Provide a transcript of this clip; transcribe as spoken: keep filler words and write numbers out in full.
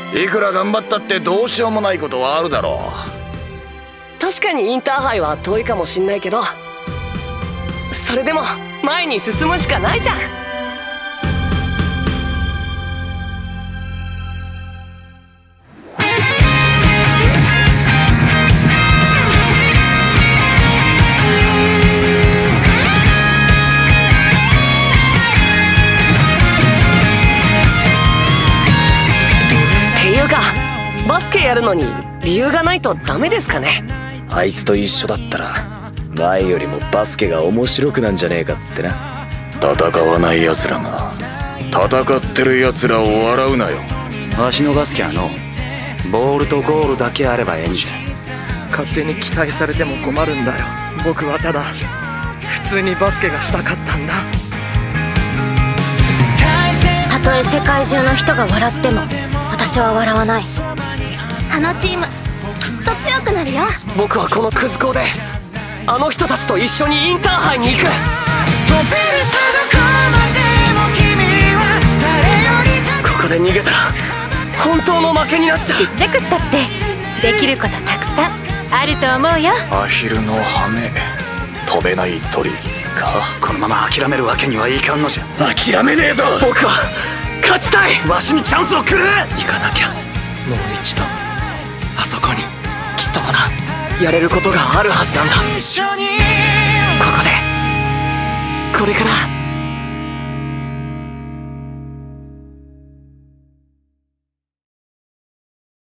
いくら頑張ったってどうしようもないことはあるだろう。確かにインターハイは遠いかもしんないけど、それでも前に進むしかないじゃん。バスケやるのに理由がないとダメですかね。 あいつと一緒だったら前よりもバスケが面白くなんじゃねえかってな。 戦わない奴らが戦ってる奴らを笑うなよ。 わしのバスケはのボールとゴールだけあればええんじゃ。 勝手に期待されても困るんだよ。僕はただ普通にバスケがしたかったんだ。 たとえ世界中の人が笑っても私は笑わない。あのチームきっと強くなるよ。僕はこのクズ校であの人たちと一緒にインターハイに行く。ここで逃げたら本当の負けになっちゃう。ちっちゃくったってできることたくさんあると思うよ。 アヒルの羽、飛べない鳥か。 このまま諦めるわけにはいかんのじゃ。 諦めねえぞ。 僕は勝ちたい。 わしにチャンスをくれ。 行かなきゃ。もう一度あそこにきっとまだやれることがあるはずなんだ。ここでこれから